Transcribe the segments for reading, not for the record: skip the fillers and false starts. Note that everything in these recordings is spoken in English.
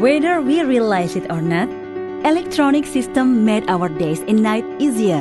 Whether we realize it or not, electronic systems made our days and nights easier.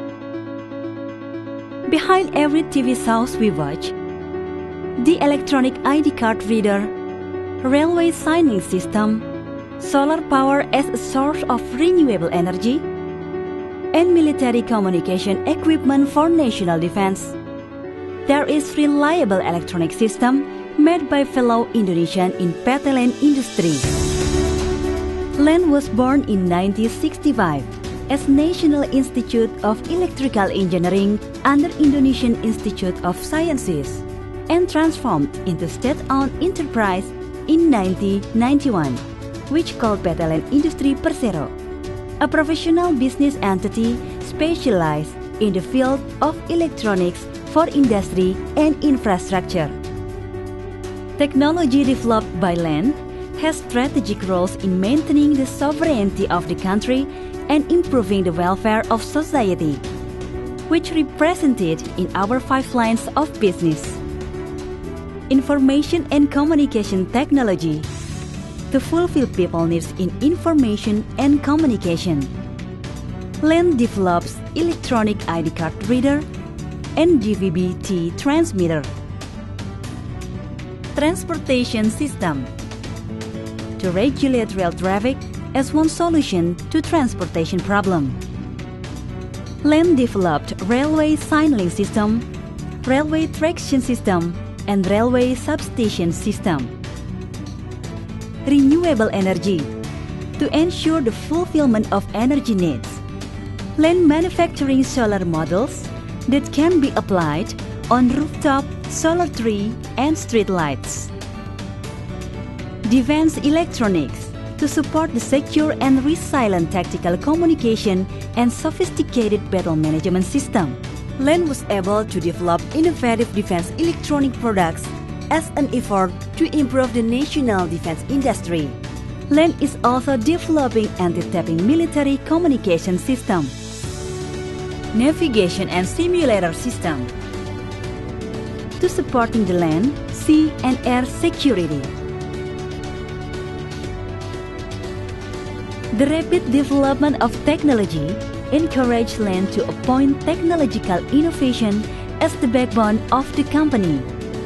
Behind every TV show we watch, the electronic ID card reader, railway signaling system, solar power as a source of renewable energy, and military communication equipment for national defense, there is reliable electronic system made by fellow Indonesian in PT LEN industry. LEN was born in 1965 as National Institute of Electrical Engineering under Indonesian Institute of Sciences and transformed into state-owned enterprise in 1991, which called PT LEN Industri Persero, a professional business entity specialized in the field of electronics for industry and infrastructure. Technology developed by LEN has strategic roles in maintaining the sovereignty of the country and improving the welfare of society, which represented in our 5 lines of business. Information and communication technology to fulfill people needs in information and communication. LEN develops electronic ID card reader and DVB-T transmitter. Transportation system to regulate rail traffic as one solution to transportation problem. LEN developed railway signaling system, railway traction system, and railway substation system. Renewable energy to ensure the fulfillment of energy needs. LEN manufacturing solar modules that can be applied on rooftop, solar tree, and street lights. Defense electronics to support the secure and resilient tactical communication and sophisticated battle management system. LEN was able to develop innovative defense electronic products as an effort to improve the national defense industry. LEN is also developing anti-tapping military communication system, navigation and simulator system to supporting the land, sea, and air security. The rapid development of technology encouraged LEN to appoint technological innovation as the backbone of the company.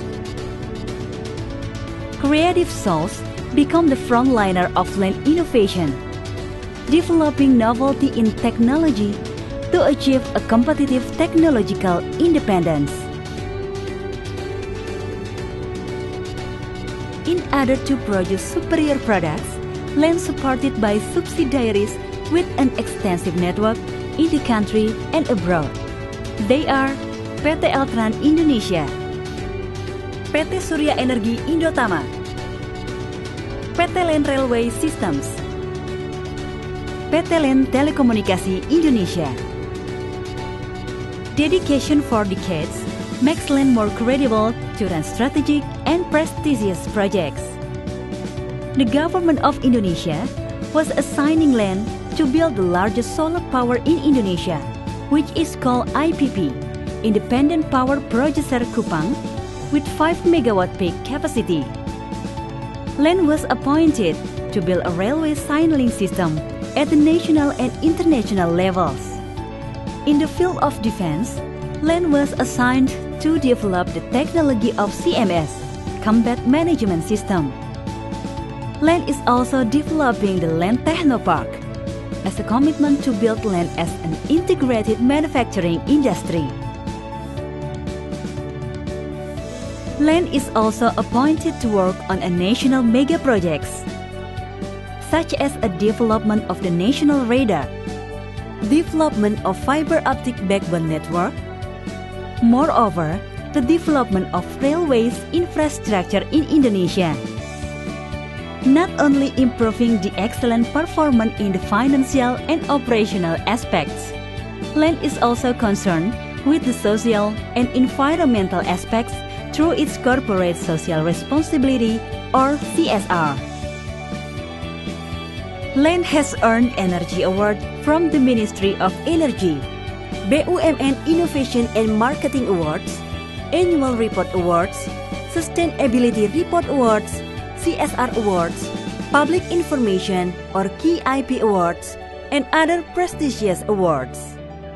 Creative souls become the frontliner of LEN innovation, developing novelty in technology to achieve a competitive technological independence. In order to produce superior products, LEN supported by subsidiaries with an extensive network in the country and abroad. They are PT Eltran Indonesia, PT Surya Energi Indotama, PT LEN Railway Systems, PT LEN Telekomunikasi Indonesia. Dedication for decades makes LEN more credible to run strategic and prestigious projects. The government of Indonesia was assigning LEN to build the largest solar power in Indonesia, which is called IPP, Independent Power Producer Kupang, with 5 megawatt peak capacity. LEN was appointed to build a railway signaling system at the national and international levels. In the field of defense, LEN was assigned to develop the technology of CMS, Combat Management System. LEN is also developing the LEN Technopark as a commitment to build LEN as an integrated manufacturing industry. LEN is also appointed to work on a national mega projects, such as a development of the national radar, development of fiber optic backbone network, moreover, the development of railways infrastructure in Indonesia. Not only improving the excellent performance in the financial and operational aspects, LEN is also concerned with the social and environmental aspects through its corporate social responsibility or CSR. LEN has earned Energy Award from the Ministry of Energy, BUMN Innovation and Marketing Awards, Annual Report Awards, Sustainability Report Awards, CSR Awards, public information or key IP awards, and other prestigious awards.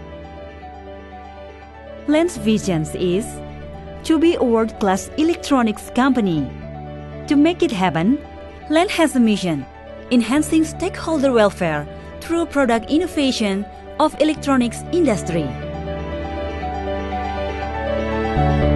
Lens vision is to be a world-class electronics company. To make it happen, Lens has a mission, enhancing stakeholder welfare through product innovation of electronics industry.